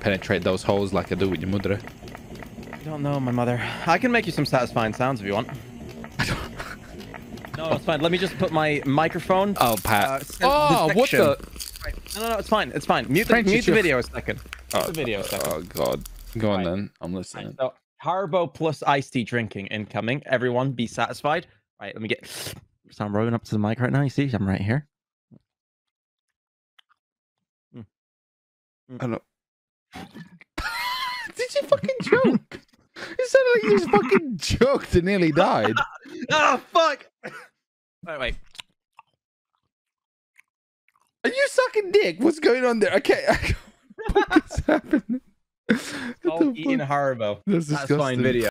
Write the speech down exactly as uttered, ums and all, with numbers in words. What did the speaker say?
penetrate those holes like I do with your mother. I don't know, my mother. I can make you some satisfying sounds if you want. No, it's fine. Let me just put my microphone. Oh, Pat. Uh, oh, what the? Right. No, no, no, it's fine. It's fine. Mute the, mute the video a second. Mute Oh, the video a second. Oh, God. Go on right. then. I'm listening. Right. So, Haribo plus iced tea drinking incoming. Everyone be satisfied. Right, let me get... So I'm rolling up to the mic right now. You see? I'm right here. Mm. Mm. I know. Did you fucking joke? It sounded like you just fucking joked and nearly died. Oh, fuck! Wait, wait. Are you sucking dick? What's going on there? Okay. What is happening? Oh, eating Haribo. That's Satisfying disgusting. video.